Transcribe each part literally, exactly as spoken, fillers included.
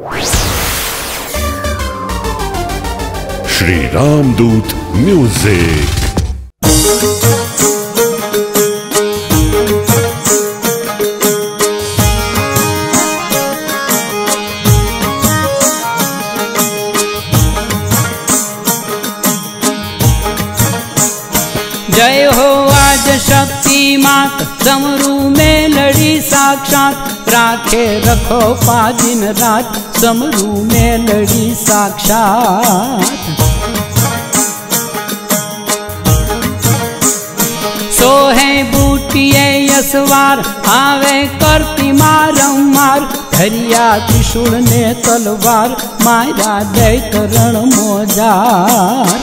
श्री रामदूत music. जय हो आज शक्ति मात समरू में लड़ी साक्षात, राखे रखो पा दिन रात समरू में लड़ी साक्षात। सोहे बूटिए यसवार आवे करती मारम मार, धरिया त्रिशूल ने तलवार मारा दैत रण मोजार।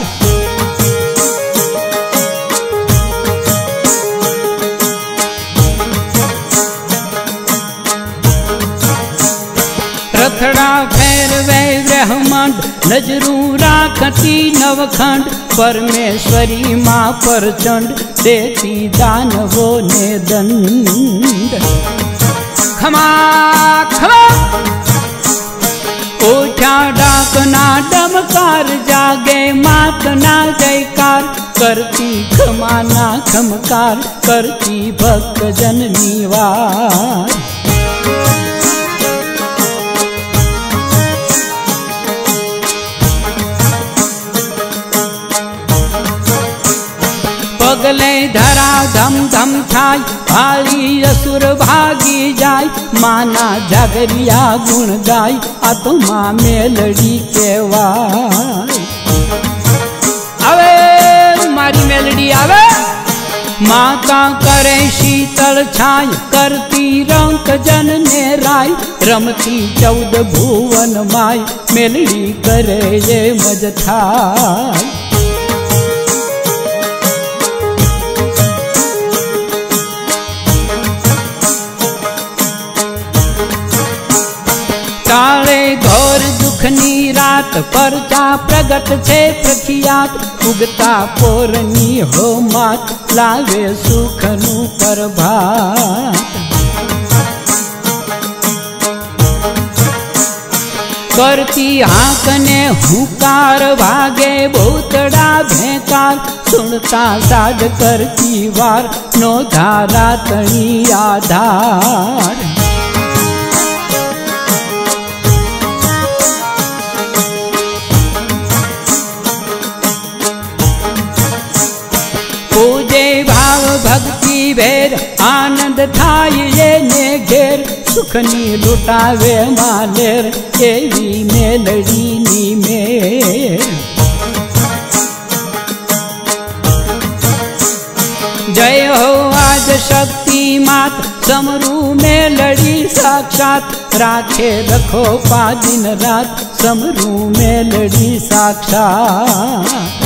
रथड़ा फेरवे ब्रह्मांड नजरू राखती नवखंड, परमेश्वरी माँ प्रचंड देती दानवों ने दंड। खमा खमा उठा डाकना डमकार, जागे मात ना जयकार, करती खमा ना खमकार, करती भक्त जननी वार। पगले धरा धम धम थाय, भाली असुर भागी जाय, माना जागरिया गुण गाय, आत्मा मेलडी केवाय। आवे मारी मेलडी आवे, माता करे शीतल छाय, करती रंक जन ने राय, रमती चौद भुवन माय, मेलडी करे ये मज थाय। काले घोर दुखनी रात, परचा प्रगट छे प्रख्यात, उगता पोरनी हो मात, लावे सुखनु प्रभात। करती हाकने हुकार, भागे भूतड़ा भेकार, सुनता साध करती वार, नो धारा तणी आधार। पूजे भाव भक्ति भेद, आनंद थाय ये ने घेर, सुखनी लुटावे मालेर, एवी मेलडी नी मेर। जय हो आज शक्ति मात समरू में लड़ी साक्षात, राखे रखो पा दिन रात समरू में लड़ी साक्षात।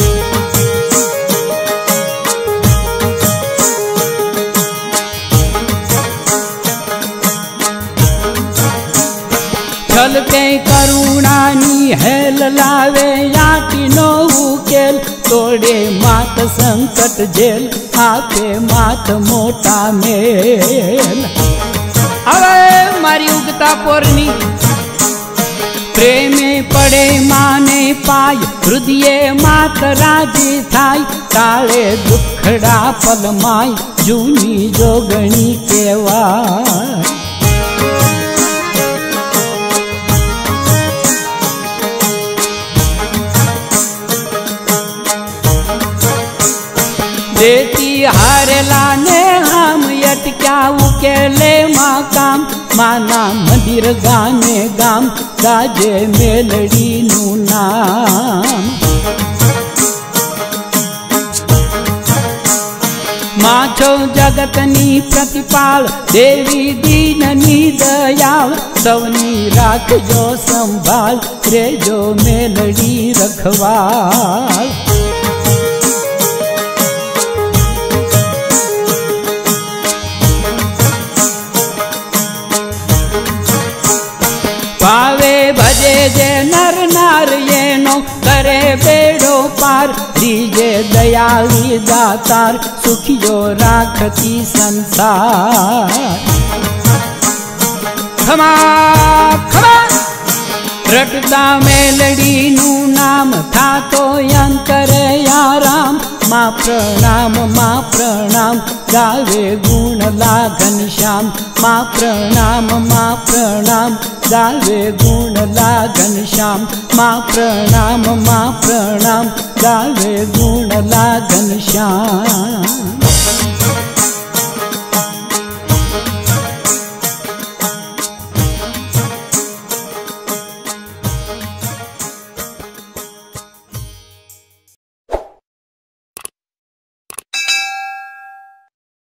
छल के करुणानी हेल लावे याटी नो उकेल, तोड़े मात संकट जेल, आपे मात मोटा मेल। अरे मारी उगता पोरनी प्रेमे पड़े माने पाय, हृदय मात राजी थाय, ताले दुखड़ा पलमाय, जूनी जोगणी केवाय। देती हारेला ने हम यटक्या उकेले माँ काम, माना मंदिर गाने गाम, गाजे मेलडी नु नाम। माछो जगतनी प्रतिपाल, देवी दीननी दयाल, सवनी राखजो संभाल, रेजो मेलडी रखवाल। पावे भजे जे नर नार ये नो, करे बेड़ो पार, दीजे दयाली दातार, सुखियो राखती संसार। खमा खमा रटता मेलडी नु नाम थातो अंतरे आराम। माँ प्रणाम माँ प्रणाम गावे गुण लागन श्याम। माँ प्रणाम माँ प्रणाम गावे गुण लागन श्याम। माँ प्रणाम माँ प्रणाम गावे गुण लागन श्याम।